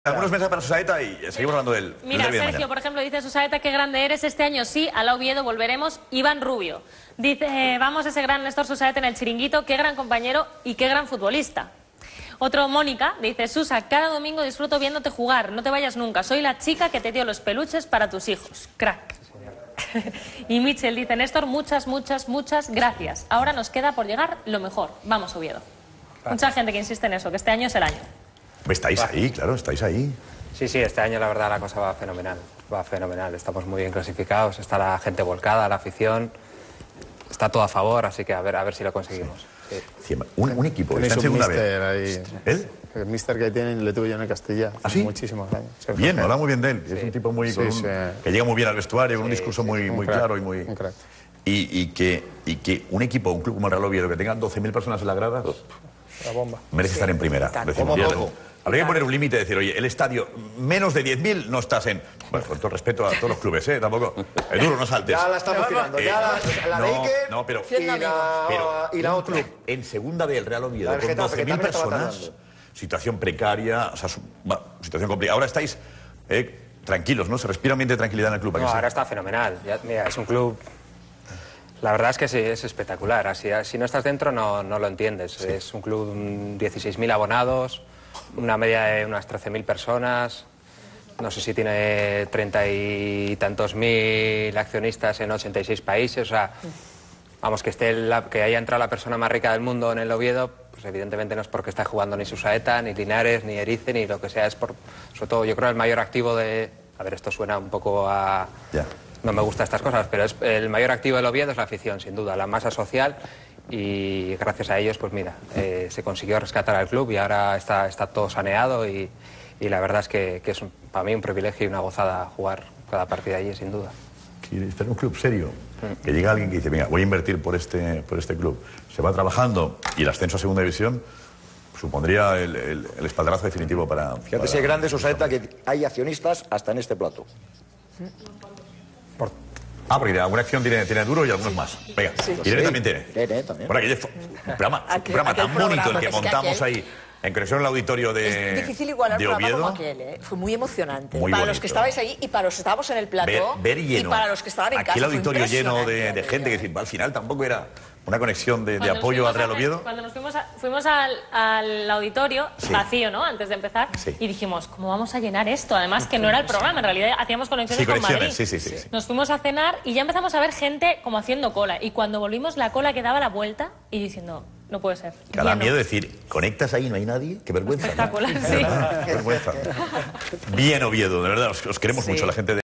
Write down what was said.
Algunos mensajes para Susaeta y seguimos hablando del Mira, derbi de Sergio, mañana. por ejemplo, dice Susaeta, qué grande eres, este año sí, al Oviedo volveremos. Iván Rubio dice, vamos ese gran Néstor Susaeta en el chiringuito, qué gran compañero y qué gran futbolista. Otro, Mónica, dice, Susa, cada domingo disfruto viéndote jugar, no te vayas nunca, soy la chica que te dio los peluches para tus hijos, crack. Y Michel dice, Néstor, muchas gracias. Ahora nos queda por llegar lo mejor. Vamos, Oviedo. Gracias. Mucha gente que insiste en eso, que este año es el año. Estáis ahí, claro, estáis ahí. Sí, este año la verdad la cosa va fenomenal, estamos muy bien clasificados, está la gente volcada, la afición, está todo a favor, así que a ver si lo conseguimos. Sí. Un equipo que está en segunda vez. ¿Él? El míster que tienen le tuve yo en el Castilla hace muchísimos años. Bien, habla muy bien de él, es un tipo muy que llega muy bien al vestuario, con un discurso muy claro y muy... Un crack. Y que un equipo, un club como el Real Oviedo, que tenga 12.000 personas en las gradas, La bomba. merece estar en primera. Habría que poner un límite y decir, oye, el estadio, menos de 10.000 no estás en... Bueno, con todo respeto a todos los clubes, tampoco... Duro, no saltes. Ya la estamos tirando, ya la de Iker no, pero, y la otra. En segunda del Real Oviedo, con Getafe, que 12.000 también estaba personas, tardando. situación precaria, o sea, situación complicada. Ahora estáis tranquilos, ¿no? Se respira un ambiente de tranquilidad en el club. No, ahora está fenomenal. Mira, es un club... La verdad es que sí, es espectacular. Si no estás dentro no lo entiendes. Sí. Es un club, 16.000 abonados, una media de unas 13.000 personas, no sé si tiene 30 y tantos mil accionistas en 86 países. O sea, vamos, que haya entrado la persona más rica del mundo en el Oviedo, pues evidentemente no es porque está jugando ni Susaeta, ni Linares, ni Erice, ni lo que sea. Es sobre todo, yo creo, el mayor activo de... A ver, esto suena un poco a... Ya. No me gustan estas cosas, pero el mayor activo del Oviedo es la afición, sin duda, la masa social, y gracias a ellos, pues mira, se consiguió rescatar al club y ahora está todo saneado y la verdad es que es para mí un privilegio y una gozada jugar cada partida allí, sin duda. Estar en un club serio, que llega alguien que dice, venga, voy a invertir por este club, se va trabajando y el ascenso a segunda división supondría el espaldarazo definitivo para... Fíjate si es grande Susaeta que hay accionistas hasta en este plato. Porque alguna acción tiene Duro y algunos más. Venga, Irene también tiene. Irene también. Bueno, un programa tan bonito el que montamos ahí, en conexión en el auditorio de Es difícil igualar un programa Oviedo. como aquel, Fue muy emocionante. Muy para bonito. los que estabais ahí y para los que estábamos en el plató. Ver lleno. Y para los que estaban en casa. Aquí el fue auditorio lleno de impresionante. gente, que decir, al final tampoco era una conexión de Cuando apoyo nos al Real fuimos Oviedo. Cuando nos fuimos al auditorio, vacío, ¿no? Antes de empezar, y dijimos, ¿cómo vamos a llenar esto? Además, que no era el programa, en realidad hacíamos conexiones con Madrid. Sí. Nos fuimos a cenar y ya empezamos a ver gente como haciendo cola. Y cuando volvimos, la cola que daba la vuelta y diciendo, no puede ser. Cada miedo de decir, conectas ahí, no hay nadie, qué vergüenza. Espectacular, ¿no? sí. Qué vergüenza. Bien Oviedo, de verdad, os queremos mucho la gente de...